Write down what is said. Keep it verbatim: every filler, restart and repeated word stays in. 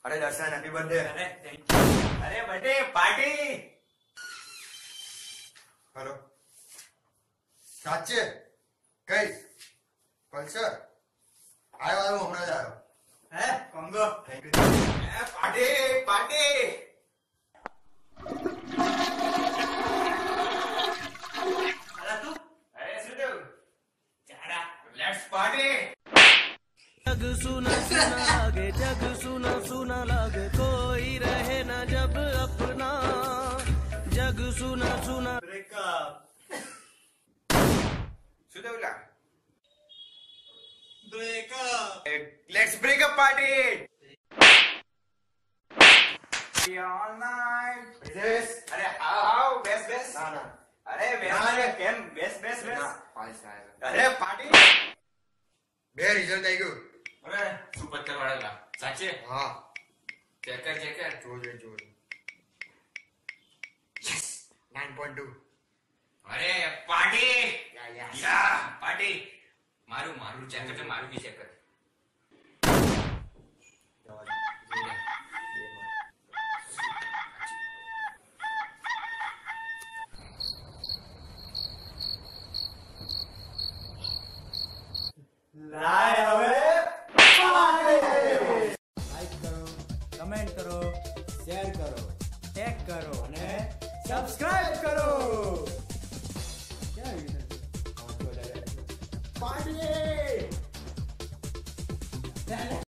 अरे Darshan happy birthday. अरे thank you. अरे बर्थडे पार्टी। हेलो साचे कई पल्सर आयो आयो हमણાં જ આવ્યો है कोंगो। Thank you. Party party. अरे तू अरे सुदेव चाड़ा लेट्स पार्टी। जग सुना सुना लागे जग सुना सुना लागे कोई रहे ना जब अपना जग सुना सुना ब्रेकअप। सुदेवला breakup. Let's break up party. All night. बेस अरे हाउ हाउ बेस बेस। ના ના अरे बेस ના, अरे ના. केम बेस बेस बेस। ના પાસ આયો अरे पार्टी। બે રિઝલ્ટ આવી ગયું। अरे શું પત્તર વાળા સાચે હા ચેક કર ચેક કર। જોજો જોજો યસ નાઇન પોઈન્ટ ટુ। अरे party yeah yeah yeah party. मारू मारू चेक कर मारू भी चेक कर। लाए હવે લાઈક કરો, કમેન્ટ કરો, શેર કરો, ટેગ કરો અને સબસ્ક્રાઇબ કરો। ક્યાં આવી છે? પાર્ટી